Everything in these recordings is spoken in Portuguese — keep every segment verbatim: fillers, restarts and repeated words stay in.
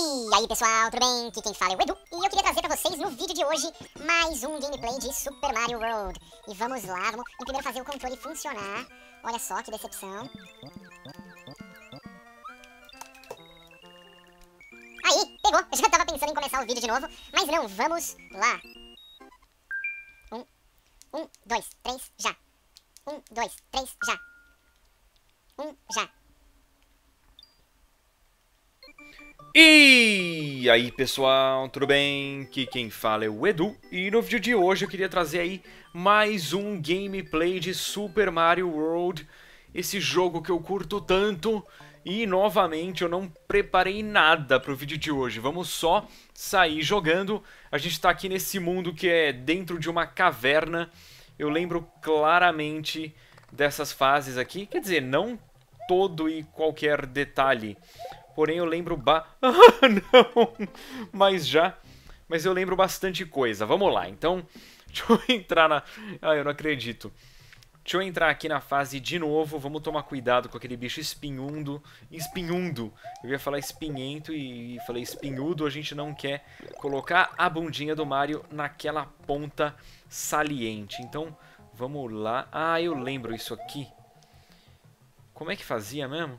E aí pessoal, tudo bem? Aqui quem fala é o Edu e eu queria trazer pra vocês no vídeo de hoje mais um gameplay de Super Mario World. E vamos lá, vamos primeiro fazer o controle funcionar. Olha só que decepção. Aí, pegou! Eu já tava pensando em começar o vídeo de novo, mas não, vamos lá. Um, um, dois, três, já. Um, dois, três, já. Um, já. E aí pessoal, tudo bem? Aqui quem fala é o Edu e no vídeo de hoje eu queria trazer aí mais um gameplay de Super Mario World, esse jogo que eu curto tanto. E novamente eu não preparei nada para o vídeo de hoje, vamos só sair jogando. A gente está aqui nesse mundo que é dentro de uma caverna. Eu lembro claramente dessas fases aqui, quer dizer, não todo e qualquer detalhe. Porém, eu lembro ba... Ah, não! Mas já... Mas eu lembro bastante coisa. Vamos lá, então... Deixa eu entrar na... Ah, eu não acredito. Deixa eu entrar aqui na fase de novo. Vamos tomar cuidado com aquele bicho espinhundo. Espinhundo. Eu ia falar espinhento e falei espinhudo. A gente não quer colocar a bundinha do Mario naquela ponta saliente. Então, vamos lá. Ah, eu lembro isso aqui. Como é que fazia mesmo?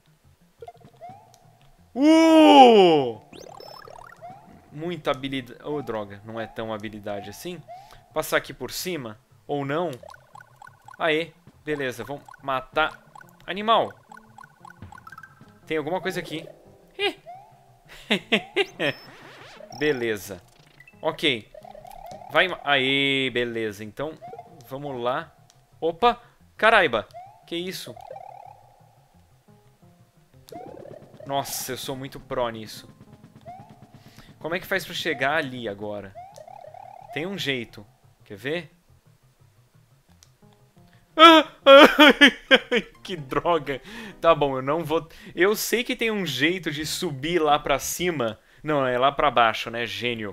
Uh! Muita habilidade. Oh, droga, não é tão habilidade assim. Passar aqui por cima, ou não. Aê, beleza, vamos matar. Animal. Tem alguma coisa aqui. Beleza. Ok. Vai. Aê, beleza. Então, vamos lá. Opa, caraiba. Que isso? Nossa, eu sou muito pró nisso. Como é que faz pra chegar ali agora? Tem um jeito. Quer ver? Ah! Que droga. Tá bom, eu não vou... Eu sei que tem um jeito de subir lá pra cima. Não, é lá pra baixo, né? Gênio.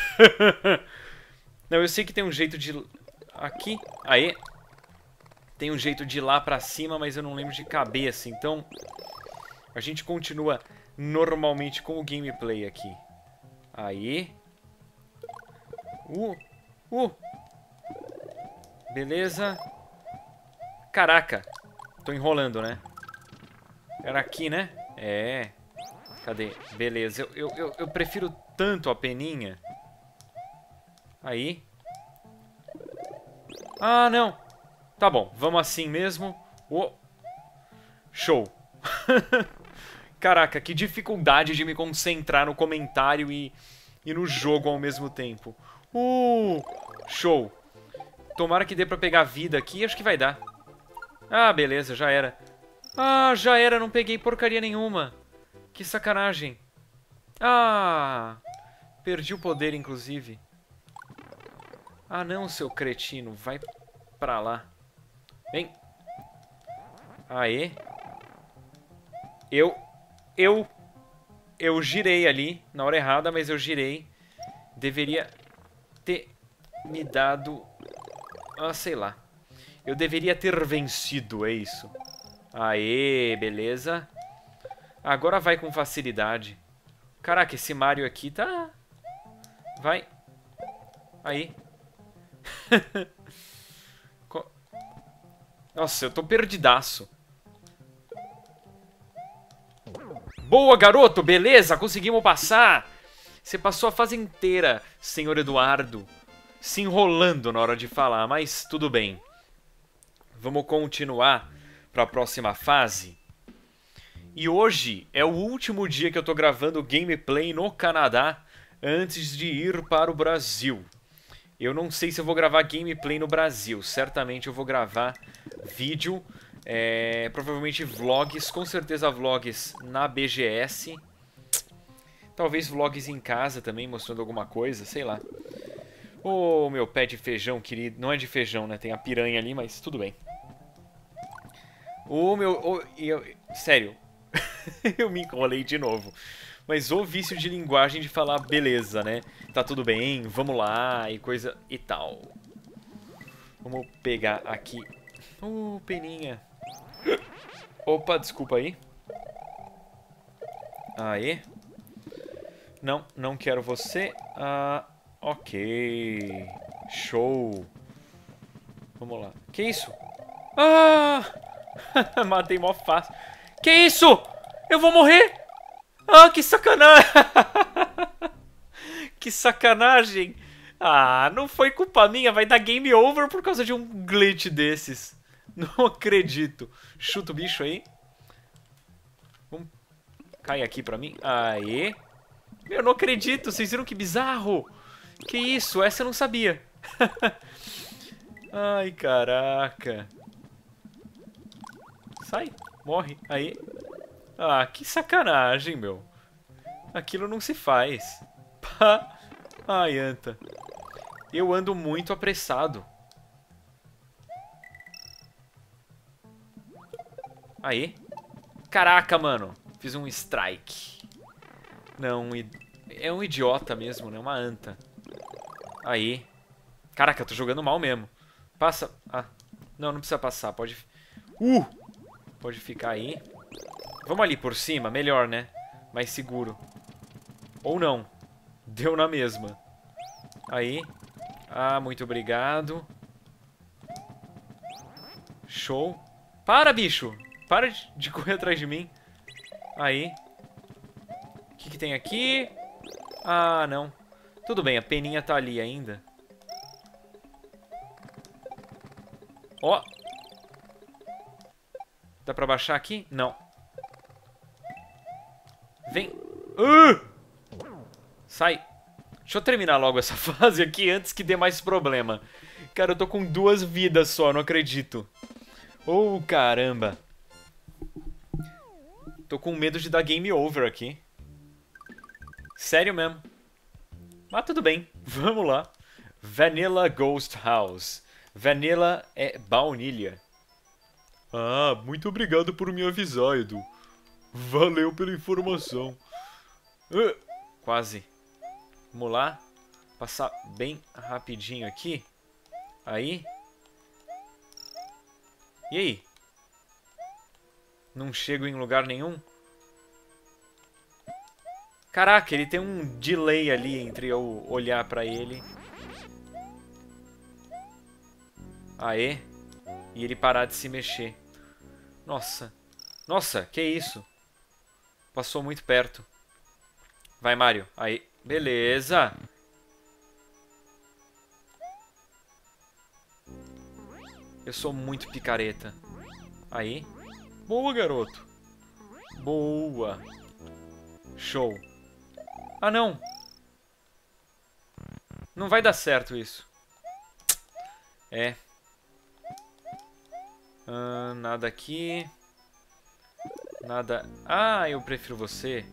Não, eu sei que tem um jeito de... Aqui. Aê. Tem um jeito de ir lá pra cima, mas eu não lembro de cabeça. Então... A gente continua normalmente com o gameplay aqui. Aí. Uh. Uh. Beleza. Caraca. Tô enrolando, né? Era aqui, né? É. Cadê? Beleza. Eu, eu, eu, eu prefiro tanto a peninha. Aí. Ah, não. Tá bom. Vamos assim mesmo. Oh. Show. Caraca, que dificuldade de me concentrar no comentário e, e no jogo ao mesmo tempo. Uh, show. Tomara que dê pra pegar vida aqui, acho que vai dar. Ah, beleza, já era. Ah, já era, não peguei porcaria nenhuma. Que sacanagem. Ah, perdi o poder, inclusive. Ah, não, seu cretino, vai pra lá. Vem. Aê. Eu... Eu, eu girei ali, na hora errada, mas eu girei. Deveria ter me dado... Ah, sei lá. Eu deveria ter vencido, é isso. Aê, beleza. Agora vai com facilidade. Caraca, esse Mario aqui tá... Vai. Aí. Nossa, eu tô perdidaço. Boa, garoto! Beleza, conseguimos passar! Você passou a fase inteira, senhor Eduardo, se enrolando na hora de falar, mas tudo bem. Vamos continuar para a próxima fase. E hoje é o último dia que eu tô gravando gameplay no Canadá antes de ir para o Brasil. Eu não sei se eu vou gravar gameplay no Brasil, certamente eu vou gravar vídeo... É, provavelmente vlogs, com certeza vlogs na B G S. Talvez vlogs em casa também, mostrando alguma coisa, sei lá. Ô, meu pé de feijão, querido. Não é de feijão, né? Tem a piranha ali, mas tudo bem. Ô, meu... Ô, eu, sério. Eu me enrolei de novo. Mas o vício de linguagem de falar beleza, né? Tá tudo bem, vamos lá e coisa e tal. Vamos pegar aqui. Uh, peninha. Opa, desculpa aí. Aê. não, não quero você. Ah, ok. Show. Vamos lá. Que isso? Ah! Matei mó fácil. Que isso? Eu vou morrer? Ah, que sacanagem! Que sacanagem! Ah, não foi culpa minha, vai dar game over por causa de um glitch desses. Não acredito. Chuta o bicho aí. Vamos... Cai aqui pra mim. Aê. Eu não acredito, vocês viram que bizarro? Que isso? Essa eu não sabia. Ai, caraca. Sai, morre. Aí. Ah, que sacanagem, meu. Aquilo não se faz. Ai, anta. Eu ando muito apressado. Aí. Caraca, mano. Fiz um strike. Não, é um idiota mesmo, né? Uma anta. Aí. Caraca, eu tô jogando mal mesmo. Passa. Ah. Não, não precisa passar. Pode. Uh! Pode ficar aí. Vamos ali por cima. Melhor, né? Mais seguro. Ou não. Deu na mesma. Aí. Ah, muito obrigado. Show. Para, bicho. Para de correr atrás de mim. Aí. O que, que tem aqui? Ah, não. Tudo bem, a peninha tá ali ainda. Ó. Dá pra baixar aqui? Não. Vem. Uh! Sai. Deixa eu terminar logo essa fase aqui antes que dê mais problema. Cara, eu tô com duas vidas só, não acredito. Oh, caramba. Tô com medo de dar game over aqui. Sério mesmo. Mas tudo bem, vamos lá. Vanilla Ghost House. Vanilla é baunilha. Ah, muito obrigado por me avisar, Edu. Valeu pela informação. Uh, quase. Vamos lá. Passar bem rapidinho aqui. Aí. E aí? Não chego em lugar nenhum? Caraca, ele tem um delay ali entre eu olhar pra ele. Aê. E ele parar de se mexer. Nossa. Nossa, que isso? Passou muito perto. Vai, Mario. Aí. Beleza. Eu sou muito picareta. Aí. Boa, garoto. Boa. Show. Ah, não. Não vai dar certo isso. É. Ah, nada aqui. Nada... Ah, eu prefiro você.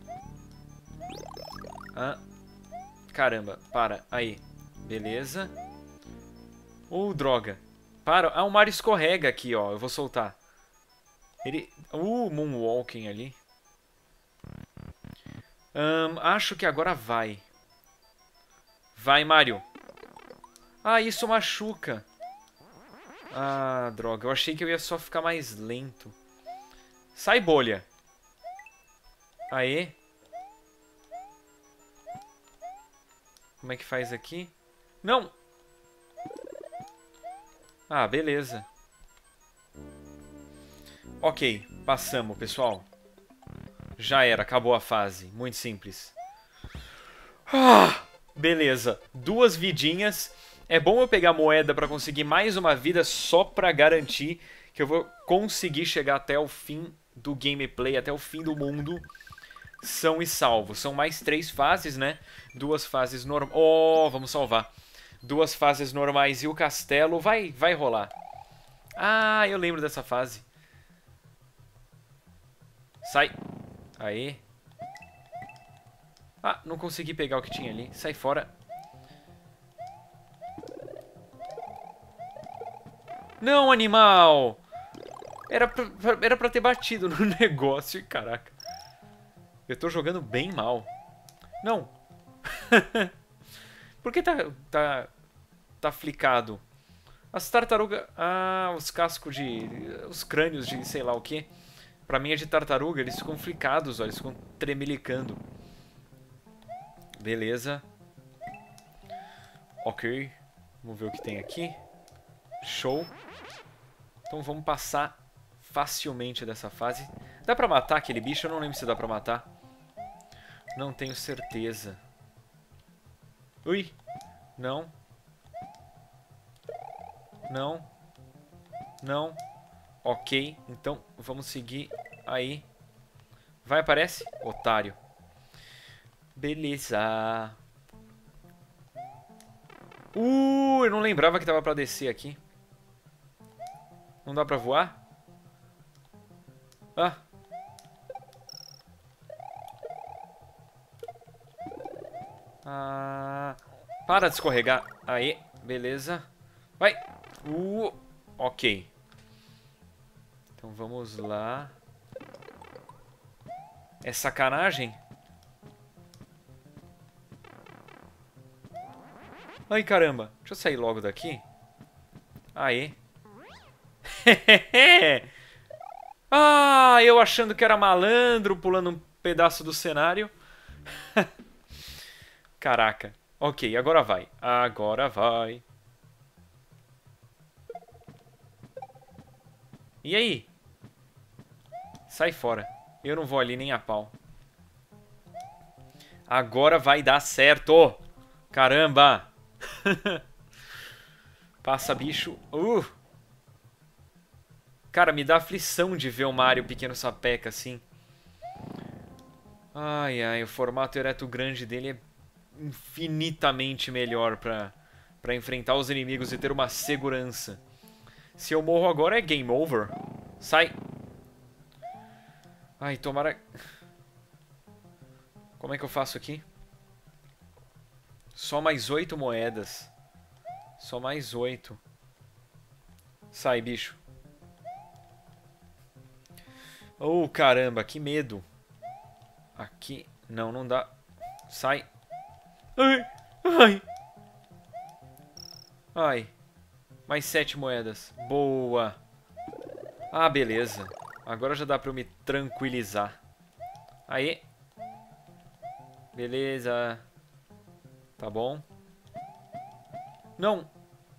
Ah. Caramba, para. Aí. Beleza. Uh, droga. Para. Ah, o Mario escorrega aqui, ó. Eu vou soltar. Ele... Uh, moonwalking ali. Um, acho que agora vai. Vai, Mario. Ah, isso machuca. Ah, droga. Eu achei que eu ia só ficar mais lento. Sai, bolha. Aê. Como é que faz aqui? Não! Ah, beleza. Ok, passamos, pessoal. Já era, acabou a fase. Muito simples. Ah, beleza. Duas vidinhas. É bom eu pegar moeda pra conseguir mais uma vida só pra garantir que eu vou conseguir chegar até o fim do gameplay, até o fim do mundo. São e salvo. São mais três fases, né? Duas fases normais. Oh, vamos salvar. Duas fases normais e o castelo. Vai, vai rolar. Ah, eu lembro dessa fase. Sai. Aí. Ah, não consegui pegar o que tinha ali. Sai fora. Não, animal! Era pra, era pra ter batido no negócio. Caraca. Eu tô jogando bem mal. Não. Por que tá... Tá... Tá flicado? As tartarugas... Ah, os cascos de... Os crânios de sei lá o que. Pra mim é de tartaruga. Eles ficam flicados, ó. Eles ficam tremelicando. Beleza. Ok. Vamos ver o que tem aqui. Show. Então vamos passar facilmente dessa fase. Dá pra matar aquele bicho? Eu não lembro se dá pra matar. Não tenho certeza. Ui. Não. Não. Não. Ok. Então vamos seguir aí. Vai, aparece? Otário. Beleza. Uh, eu não lembrava que dava pra descer aqui. Não dá pra voar? Ah. Ah. Para de escorregar. Aí, beleza. Vai. Uh, ok. Então vamos lá. É sacanagem? Ai, caramba. Deixa eu sair logo daqui. Aê. Ah, eu achando que era malandro, pulando um pedaço do cenário. Caraca. Ok, agora vai. Agora vai. E aí? Sai fora. Eu não vou ali nem a pau. Agora vai dar certo. Caramba. Passa, bicho. Uh. Cara, me dá aflição de ver o Mario pequeno sapeca assim. Ai, ai. O formato ereto grande dele é infinitamente melhor pra, pra enfrentar os inimigos e ter uma segurança. Se eu morro agora é game over. Sai. Ai, tomara... Como é que eu faço aqui? Só mais oito moedas. Só mais oito. Sai, bicho. Oh, caramba, que medo. Aqui... Não, não dá. Sai. Ai, ai. Ai. Mais sete moedas. Boa. Ah, beleza. Agora já dá pra eu me tranquilizar. Aí. Beleza. Tá bom. Não.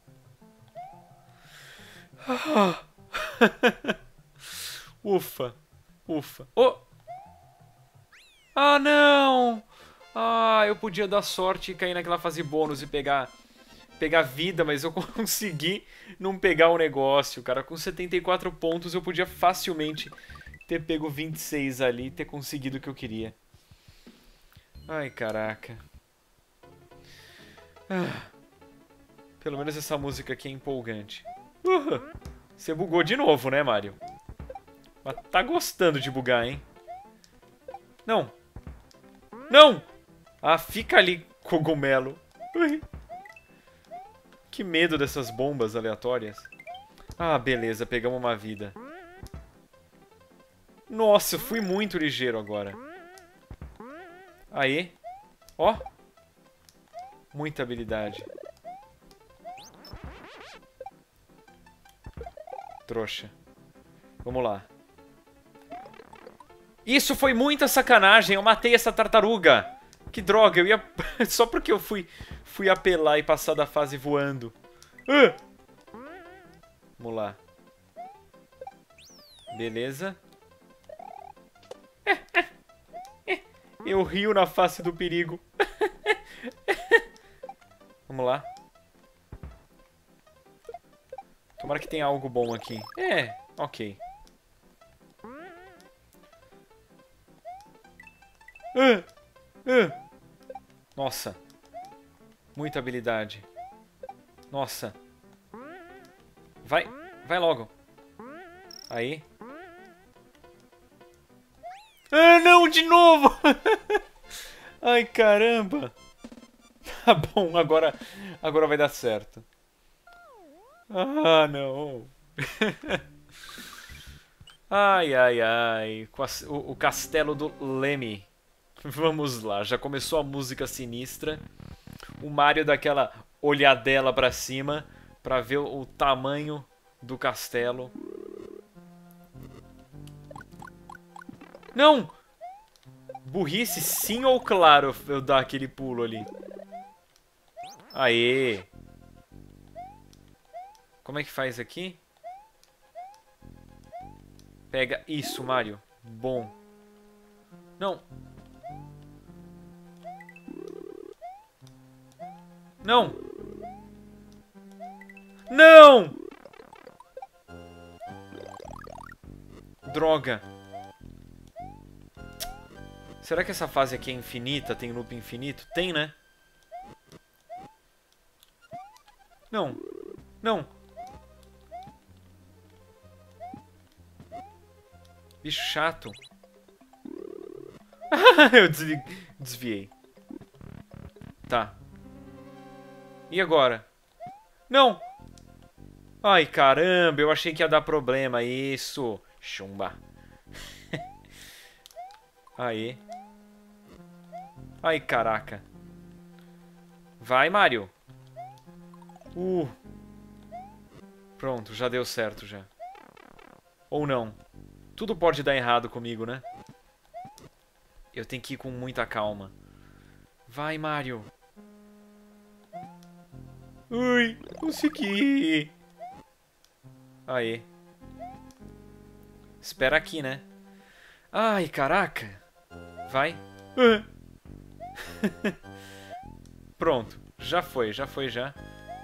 Ufa. Ufa. Oh. Ah, não. Ah, eu podia dar sorte e cair naquela fase bônus e pegar... Pegar vida, mas eu consegui não pegar o negócio, cara. Com setenta e quatro pontos eu podia facilmente ter pego vinte e seis ali e ter conseguido o que eu queria. Ai, caraca. Ah, pelo menos essa música aqui é empolgante. Uh, você bugou de novo, né, Mario? Mas tá gostando de bugar, hein? Não. Não! Ah, fica ali, cogumelo. Ui. Que medo dessas bombas aleatórias. Ah, beleza, pegamos uma vida. Nossa, eu fui muito ligeiro agora. Aê. Ó. Muita habilidade. Trouxa. Vamos lá. Isso foi muita sacanagem. Eu matei essa tartaruga. Que droga, eu ia... Só porque eu fui, fui apelar e passar da fase voando. Uh! Vamos lá. Beleza. Eu rio na face do perigo. Vamos lá. Tomara que tenha algo bom aqui. É, ok. Uh! Uh! Nossa. Muita habilidade. Nossa. Vai. Vai logo. Aí. Ah, não, de novo! Ai, caramba. Tá bom, agora, agora vai dar certo. Ah, não. Ai, ai, ai. O, o castelo do Lemmy. Vamos lá, já começou a música sinistra. O Mario dá aquela olhadela pra cima pra ver o, o tamanho do castelo. Não! Burrice, sim ou claro eu dar aquele pulo ali? Aê! Como é que faz aqui? Pega isso, Mario. Bom. Não. Não! Não! Droga. Será que essa fase aqui é infinita? Tem loop infinito? Tem, né? Não. Não. Bicho chato. Eu desvi... desviei. Tá. E agora? Não! Ai, caramba, eu achei que ia dar problema. Isso. Chumba. Aí. Ai, caraca. Vai, Mario. Uh. Pronto, já deu certo já. Ou não. Tudo pode dar errado comigo, né? Eu tenho que ir com muita calma. Vai, Mario. Ui, consegui. Aí. Espera aqui, né? Ai, caraca. Vai. Pronto. Já foi, já foi, já.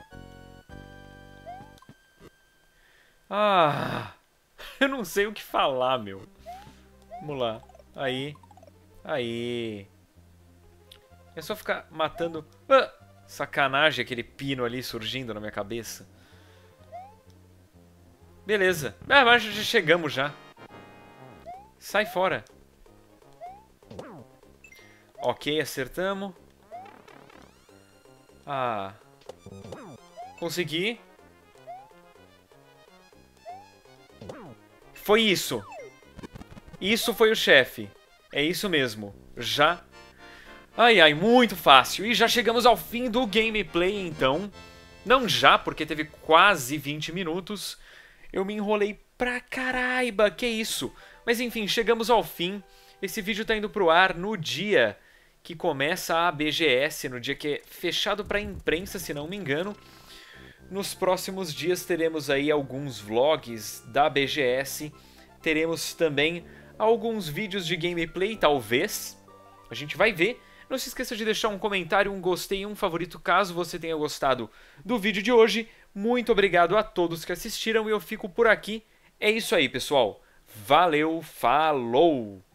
Ah. Eu não sei o que falar, meu. Vamos lá. Aí. Aí. É só ficar matando... Ah! Sacanagem, aquele pino ali surgindo na minha cabeça. Beleza. Ah, mas já chegamos já. Sai fora. Ok, acertamos. Ah. Consegui. Foi isso. Isso foi o chefe. É isso mesmo. Já. Ai, ai, muito fácil. E já chegamos ao fim do gameplay, então. Não já, porque teve quase vinte minutos. Eu me enrolei pra caraiba, que isso. Mas enfim, chegamos ao fim. Esse vídeo tá indo pro ar no dia que começa a B G S, no dia que é fechado pra imprensa, se não me engano. Nos próximos dias teremos aí alguns vlogs da B G S. Teremos também alguns vídeos de gameplay, talvez. A gente vai ver. Não se esqueça de deixar um comentário, um gostei e um favorito caso você tenha gostado do vídeo de hoje. Muito obrigado a todos que assistiram e eu fico por aqui. É isso aí, pessoal. Valeu, falou!